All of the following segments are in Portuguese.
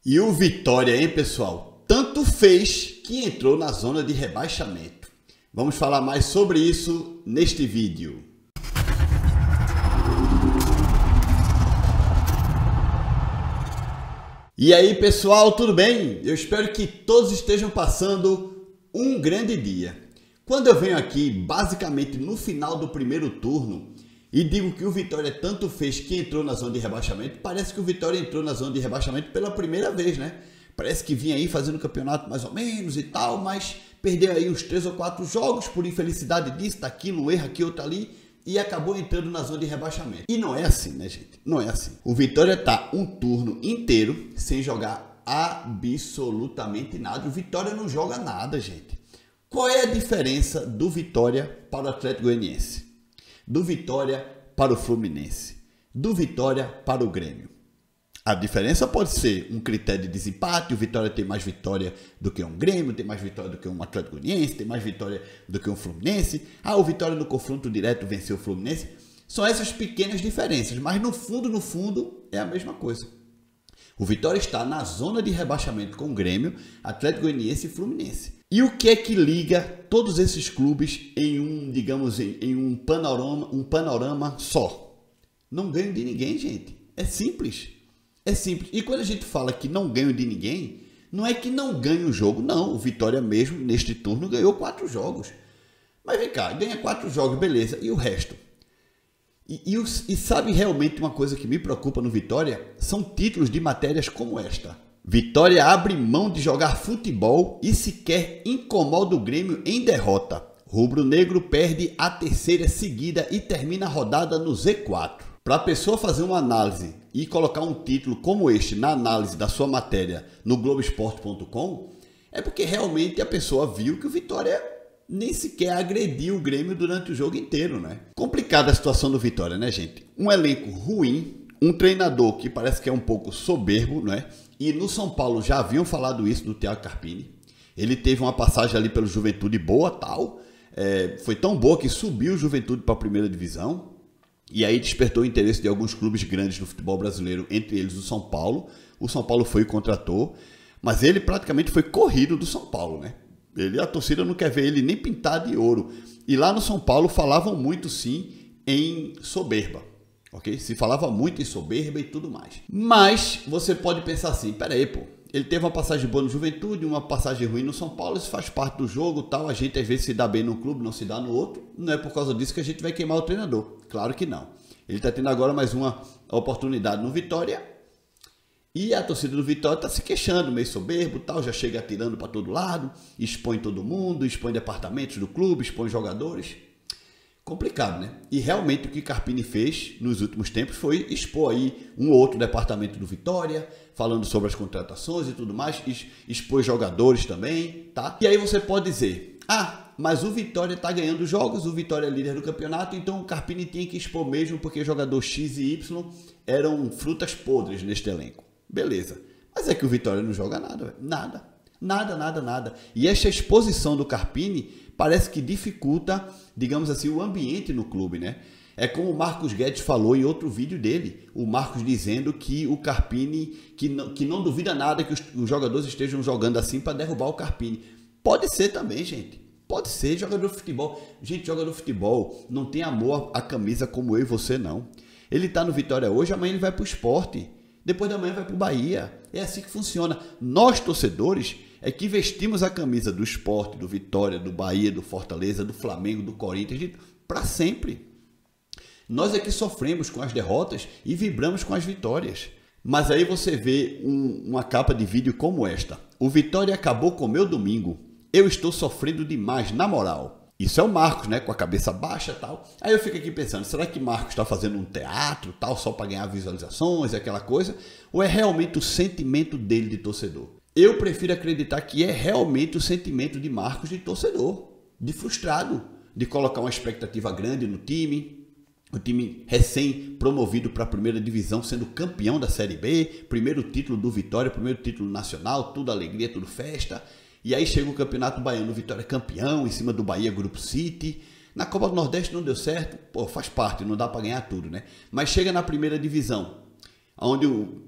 E o Vitória, hein, pessoal? Tanto fez que entrou na zona de rebaixamento. Vamos falar mais sobre isso neste vídeo. E aí, pessoal, tudo bem? Eu espero que todos estejam passando um grande dia. Quando eu venho aqui, basicamente no final do primeiro turno, e digo que o Vitória tanto fez que entrou na zona de rebaixamento, parece que o Vitória entrou na zona de rebaixamento pela primeira vez, né? Parece que vinha aí fazendo campeonato mais ou menos e tal, mas perdeu aí uns 3 ou 4 jogos por infelicidade disso, daquilo, um erro aqui, outro ali, e acabou entrando na zona de rebaixamento. E não é assim, né, gente? Não é assim. O Vitória tá um turno inteiro sem jogar absolutamente nada. O Vitória não joga nada, gente. Qual é a diferença do Vitória para o Atlético Goianiense? Do Vitória para o Fluminense? Do Vitória para o Grêmio? A diferença pode ser um critério de desempate, o Vitória tem mais vitória do que um Grêmio, tem mais vitória do que um Atlético Goianiense, tem mais vitória do que um Fluminense. O Vitória no confronto direto venceu o Fluminense. São essas pequenas diferenças, mas no fundo é a mesma coisa. O Vitória está na zona de rebaixamento com o Grêmio, Atlético Goianiense e Fluminense. E o que é que liga todos esses clubes em um, digamos, em um panorama só? Não ganham de ninguém, gente. É simples. É simples. E quando a gente fala que não ganham de ninguém, não é que não ganha o jogo, não. O Vitória mesmo, neste turno, ganhou 4 jogos. Mas vem cá, ganha 4 jogos, beleza. E o resto? E sabe realmente uma coisa que me preocupa no Vitória? São títulos de matérias como esta. Vitória abre mão de jogar futebol e sequer incomoda o Grêmio em derrota. Rubro-negro perde a 3ª seguida e termina a rodada no Z4. Para a pessoa fazer uma análise e colocar um título como este na análise da sua matéria no Globoesporte.com, é porque realmente a pessoa viu que o Vitória nem sequer agrediu o Grêmio durante o jogo inteiro, né? Complicada a situação do Vitória, né, gente? Um elenco ruim, um treinador que parece que é um pouco soberbo, né? E no São Paulo já haviam falado isso do Thiago Carpini. Ele teve uma passagem ali pelo Juventude boa, tal. Foi tão boa que subiu o Juventude para a primeira divisão. E aí despertou o interesse de alguns clubes grandes do futebol brasileiro, entre eles o São Paulo. O São Paulo foi e contratou, mas ele praticamente foi corrido do São Paulo, né? A torcida não quer ver ele nem pintado de ouro. E lá no São Paulo falavam muito, sim, em soberba. Ok? Se falava muito em soberba e tudo mais. Mas você pode pensar assim, peraí, pô, ele teve uma passagem boa no Juventude, uma passagem ruim no São Paulo, isso faz parte do jogo, tal, a gente às vezes se dá bem num clube, não se dá no outro, não é por causa disso que a gente vai queimar o treinador. Claro que não. Ele está tendo agora mais uma oportunidade no Vitória e a torcida do Vitória está se queixando, meio soberbo, tal, já chega atirando para todo lado, expõe todo mundo, expõe departamentos do clube, expõe jogadores. Complicado, né? E realmente o que Carpini fez nos últimos tempos foi expor aí um ou outro departamento do Vitória, falando sobre as contratações e tudo mais, expôs jogadores também, tá? E aí você pode dizer, mas o Vitória está ganhando jogos, o Vitória é líder do campeonato, então o Carpini tinha que expor mesmo porque jogador X e Y eram frutas podres neste elenco. Beleza. Mas é que o Vitória não joga nada, véio. Nada. E essa exposição do Carpini parece que dificulta, digamos assim, o ambiente no clube, né? É como o Marcos Guedes falou em outro vídeo dele, o Marcos dizendo que o Carpini, que não duvida nada que os jogadores estejam jogando assim para derrubar o Carpini. Pode ser também, gente. Pode ser jogador de futebol. Gente, jogador de futebol não tem amor à camisa como eu e você, não. Ele tá no Vitória hoje, amanhã ele vai pro Sport. Depois da manhã vai pro Bahia. É assim que funciona. Nós, torcedores, é que vestimos a camisa do Sport, do Vitória, do Bahia, do Fortaleza, do Flamengo, do Corinthians, para sempre. Nós é que sofremos com as derrotas e vibramos com as vitórias. Mas aí você vê uma capa de vídeo como esta. O Vitória acabou com o meu domingo. Eu estou sofrendo demais, na moral. Isso é o Marcos, né? Com a cabeça baixa e tal. Aí eu fico aqui pensando, será que Marcos está fazendo um teatro tal, só para ganhar visualizações, aquela coisa? Ou é realmente o sentimento dele de torcedor? Eu prefiro acreditar que é realmente o sentimento de Marcos de torcedor, de frustrado, de colocar uma expectativa grande no time, o time recém-promovido para a primeira divisão, sendo campeão da Série B, primeiro título do Vitória, primeiro título nacional, tudo alegria, tudo festa. E aí chega o Campeonato Baiano, Vitória campeão, em cima do Bahia Grupo City. Na Copa do Nordeste não deu certo, pô, faz parte, não dá para ganhar tudo, né? Mas chega na primeira divisão. onde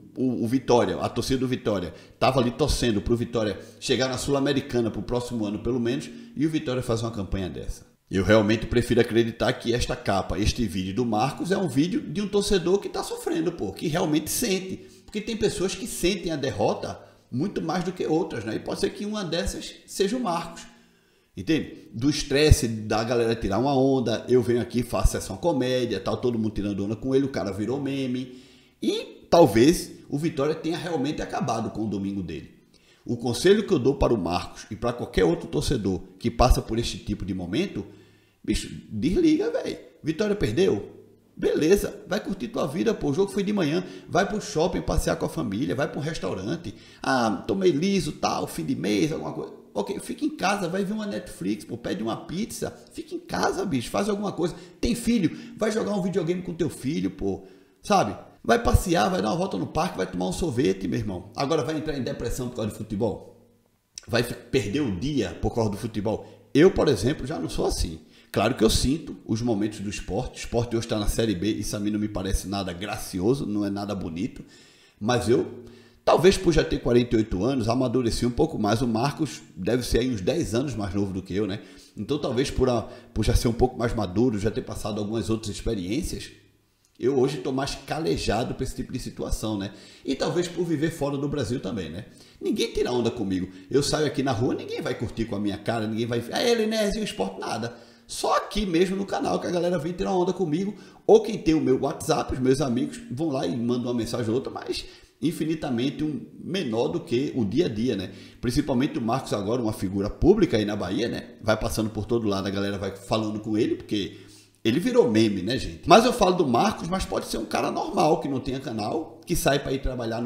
o Vitória, a torcida do Vitória, estava ali torcendo para o Vitória chegar na Sul-Americana para o próximo ano, pelo menos, e o Vitória faz uma campanha dessa. Eu realmente prefiro acreditar que esta capa, este vídeo do Marcos, é um vídeo de um torcedor que está sofrendo, pô, que realmente sente. Porque tem pessoas que sentem a derrota muito mais do que outras, né? E pode ser que uma dessas seja o Marcos. Entende? Do estresse da galera tirar uma onda, eu venho aqui, faço sessão comédia, tal, todo mundo tirando onda com ele, o cara virou meme. E talvez o Vitória tenha realmente acabado com o domingo dele. O conselho que eu dou para o Marcos e para qualquer outro torcedor que passa por este tipo de momento, bicho, desliga, velho. Vitória perdeu? Beleza, vai curtir tua vida, pô. O jogo foi de manhã, vai pro shopping passear com a família, vai pro restaurante. Ah, tomei liso, tal, fim de mês, alguma coisa. Ok, fica em casa, vai ver uma Netflix, pô, pede uma pizza. Fica em casa, bicho, faz alguma coisa. Tem filho, vai jogar um videogame com teu filho, pô. Sabe? Vai passear, vai dar uma volta no parque, vai tomar um sorvete, meu irmão. Agora vai entrar em depressão por causa do futebol? Vai perder o dia por causa do futebol? Eu, por exemplo, já não sou assim. Claro que eu sinto os momentos do esporte. O esporte hoje está na Série B, isso a mim não me parece nada gracioso, não é nada bonito. Mas eu, talvez por já ter 48 anos, amadureci um pouco mais. O Marcos deve ser aí uns 10 anos mais novo do que eu, né? Então talvez por já ser um pouco mais maduro, já ter passado algumas outras experiências, eu hoje estou mais calejado para esse tipo de situação, né? E talvez por viver fora do Brasil também, né? Ninguém tira onda comigo. Eu saio aqui na rua, ninguém vai curtir com a minha cara, ninguém vai... Elinésio, esporte, nada. Só aqui mesmo no canal que a galera vem tirar onda comigo, ou quem tem o meu WhatsApp, os meus amigos vão lá e mandam uma mensagem ou outra, mas infinitamente menor do que o dia a dia, né? Principalmente o Marcos agora, uma figura pública aí na Bahia, né? Vai passando por todo lado, a galera vai falando com ele, porque ele virou meme, né, gente? Mas eu falo do Marcos, mas pode ser um cara normal, que não tenha canal, que sai para ir trabalhar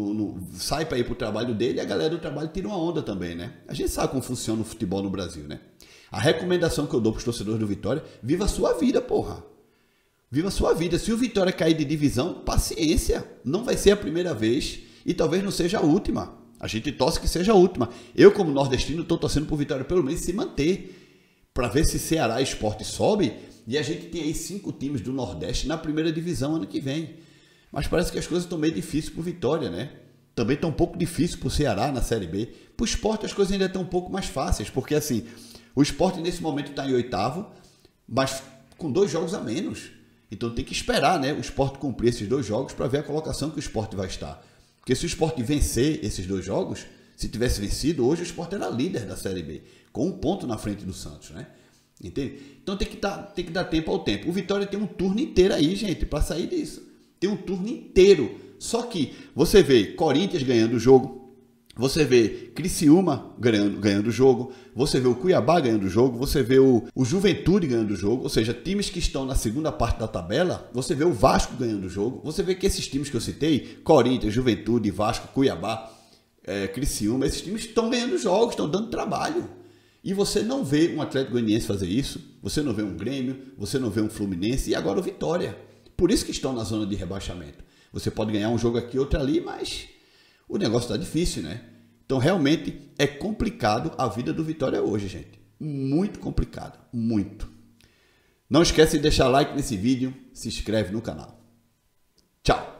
sai para ir pro trabalho dele e a galera do trabalho tira uma onda também, né? A gente sabe como funciona o futebol no Brasil, né? A recomendação que eu dou para os torcedores do Vitória, viva a sua vida, porra. Viva a sua vida. Se o Vitória cair de divisão, paciência. Não vai ser a primeira vez e talvez não seja a última. A gente torce que seja a última. Eu, como nordestino, estou torcendo para o Vitória pelo menos se manter. Para ver se Ceará e Sport sobe e a gente tem aí 5 times do Nordeste na primeira divisão ano que vem. Mas parece que as coisas estão meio difíceis para o Vitória, né? Também está um pouco difícil para o Ceará na Série B. Para o Sport as coisas ainda estão um pouco mais fáceis, porque assim... O Sport nesse momento está em 8º, mas com 2 jogos a menos. Então tem que esperar, né, o Sport cumprir esses 2 jogos para ver a colocação que o Sport vai estar. Porque se o Sport vencer esses 2 jogos, se tivesse vencido, hoje o Sport era líder da Série B, com 1 ponto na frente do Santos, né? Entende? Então tem que dar tempo ao tempo. O Vitória tem um turno inteiro aí, gente, para sair disso. Tem um turno inteiro. Só que você vê Corinthians ganhando o jogo, você vê Criciúma ganhando o jogo, você vê o Cuiabá ganhando o jogo, você vê o Juventude ganhando o jogo, ou seja, times que estão na segunda parte da tabela, você vê o Vasco ganhando o jogo, você vê que esses times que eu citei, Corinthians, Juventude, Vasco, Cuiabá, Criciúma, esses times estão ganhando jogos, estão dando trabalho. E você não vê um Atlético Goianiense fazer isso, você não vê um Grêmio, você não vê um Fluminense e agora o Vitória. Por isso que estão na zona de rebaixamento. Você pode ganhar um jogo aqui, outro ali, mas... o negócio está difícil, né? Então, realmente, é complicado a vida do Vitória hoje, gente. Muito complicado. Muito. Não esquece de deixar like nesse vídeo. Se inscreve no canal. Tchau!